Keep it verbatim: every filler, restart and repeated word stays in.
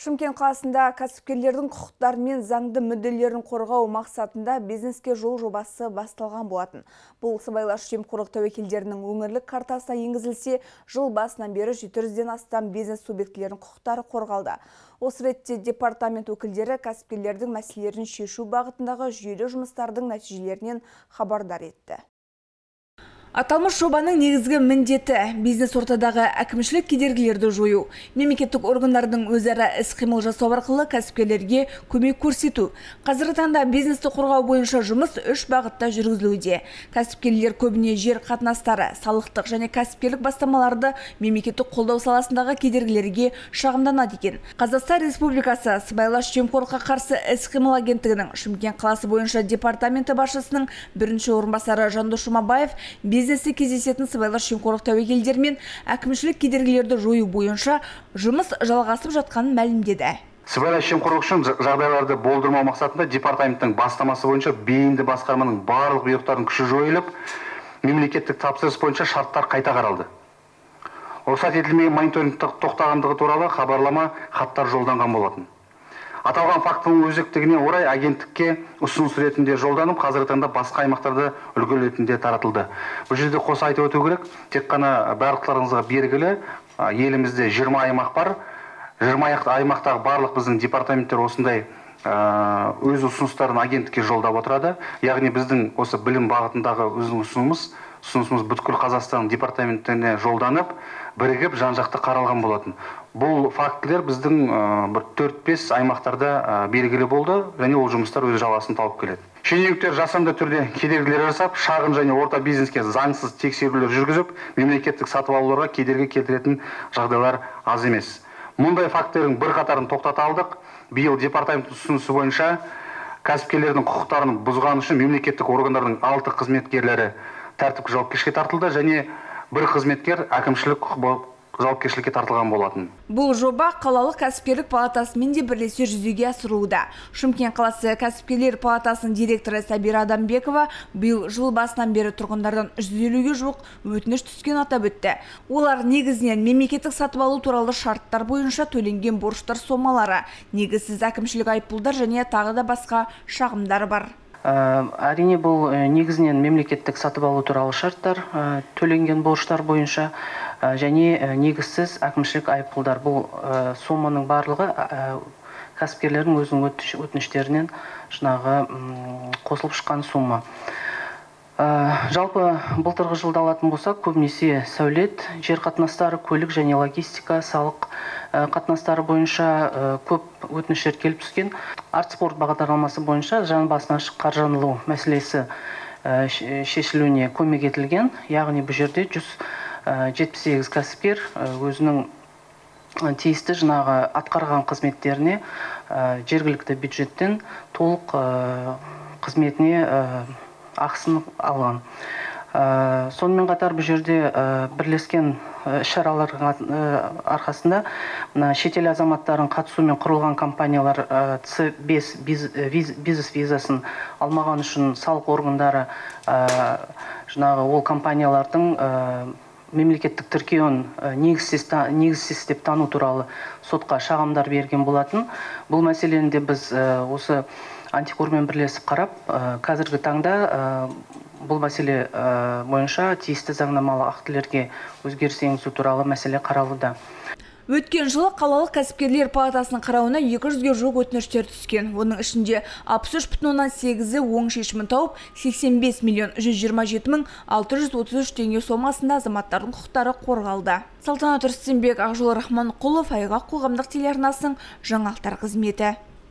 Шымкент қаласында кәсіпкерлердің құқықтары мен заңды мүдделерін қорғау мақсатында бизнеске жол жобасы басталған болатын. Бұл сыбайлас жемқорлық тәуекелдерінің өңірлік картасына енгізілсе, жыл басынан бері жеті жүзден астам бизнес субъектілерінің құқықтары қорғалды. Осы ретте департамент өкілдері кәсіпкерлердің мәселелерін шешу бағытындағы жүйелі жұмыстардың нәтижелерінен хабардар етті. Аталмыш жобаның негізгі міндеті бизнес ортадағы әкімшілік кедергілерді жою, мемлекеттік органдардың өзара іс-қимыл жасау арқылы кәсіпкерлерге көмек көрсету. Қазіргі таңда бизнесті қорғау бойынша жұмыс үш бағытта жүргізілуде. Кәсіпкерлер көбіне жер қатынастары, салықтық және кәсіпкерлік бастамаларды мемлекеттік қолдау саласындағы кедергілерге шағымданады екен. Қазақстан Республикасы сыбайлас жемқорлыққа қарсы іс-қимыл агенттігінің Шымкент қаласы бойынша департаменті басшысының бірінші орынбасары Жандос Жұмабаев бизнесте кездесетін сыбайлас жемқорлық тәуекелдер мен әкімшілік кедергілерді жою бойынша жұмыс жалғасып жатқанын мәлімдеді. Сыбайлас жемқорлық үшін жағдайларды болдырмау мақсатында департаменттің бастамасы бойынша бейінді басқарманың барлық бұйрықтарының күші жойылып, мемлекеттік тапсырыс бойынша шарттар қайта қаралды. Рұқсат етілмеген мониторинг тоқтағандығы туралы хабарлама хаттар жолданған болатын. Аталған фактының өзектігіне орай агенттікке ұсыныс ретінде жолданып, қазіргі таңда басқа аймақтарда үлгі ретінде таратылды. Бұл жерде қоса айтып өту керек, тек қана барлықтарыңызға белгілі, елімізде жиырма аймақ бар. жиырма аймақтағы барлық біздің департаменттер осындай өз ұсыныстарын агенттікке жолдап отырады. Яғни біздің осы білім бағытындағы өзінің ұсынымыз, ұсынысымыз бүткіл Қазақстан департаментіне жолданып, бірігіп жан-жақты қаралған болатын. Бұл фактілер біздің бір төрт-бес аймақтарда белгілі болды, және ол жұмыстар өз жалғасын тауып келеді. Шенеуніктер жасанды түрде кедергілер жасап, шағын және орта бизнеске заңсыз тексерулер жүргізіп, мемлекеттік сатып алуларға кедергі келтіретін жағдайлар аз емес. Мұндай фактілердің бірқатарын тоқтата алдық. Биыл департамент ұсынысы бойынша кәсіпкерлердің құқықтарын бұзған үшін мемлекеттік органдардың алты қызметкерлері тәртіптік жауапкершілікке тартылды, және бір қызметкер әкімшілік құқық жауапкершілікке тартылған болатын. Бұл жоба қалалық кәсіпкерлік палатасымен де бірлесе жүзеге асырылуда. Шымкент қаласы кәсіпкерлер палатасының директоры Сабира Адамбекова биыл жыл басынан бері тұрғындардан жүз елуге жуық өтініш түскен атап өтті. Олар негізінен мемлекеттік сатып алу туралы шарттар бойынша төленген борыштар сомалары, негізсіз әкімшілік айыппұлдар және тағы да басқа шағымдар бар. Әрине, бұл негізінен мемлекеттік сатып алу туралы шарттар, төленген борыштар бойынша және негізсіз әкімшілік айыппұлдар. Бұл соманың барлығы кәсіпкерлердің өзінің өтініштерінен жаңағы қосылып шыққан сома. Жалпы былтырғы жылда алатын болсақ, көбінесе сәулет, жер қатынастары, көлік және логистика, салық қатынастары бойынша көп өтініштер келіп түскен. Арт спорт бағдарламасы бойынша жан басына қаржыландыру мәселесі шешілуіне көмек етілген. Яғни бұл жерде жүз жетпіс сегіз кәсіпкер өзінің тиісті жаңағы атқарған қызметтеріне жергілікті бюджеттен толық қызметіне ақысын алған. Сонымен қатар бұл жерде бірлескен іс-шаралар арқасында шетел азаматтарын қатысуымен құрылған компаниялар С бес бизнес визасын алмаған үшін салық органдары жаңағы ол компаниялардың мемлекеттік тіркеуін негізсіз деп тану туралы сотқа шағымдар берген болатын. Бұл мәселені де біз осы антикормен бірлесіп қарап, қазіргі таңда бұл мәселе бойынша тиісті заңнамалық актілерге өзгеріс енгізу туралы мәселе қаралуда. Өткен жылы қалалық кәсіпкерлер палатасының қарауына екі жүзге жуық өтініштер түскен. Оның ішінде алпыс үш бүтін оннан сегізі оң шешімін тауып, сексен бес миллион жүз жиырма жеті мың алты жүз отыз үш теңге сомасында азаматтардың құқықтары қорғалды. Салтанат Рүстембек, Ақжол Рахманқұлов, Айғақ қоғамдық телеарнасының жаңалықтар қызметі.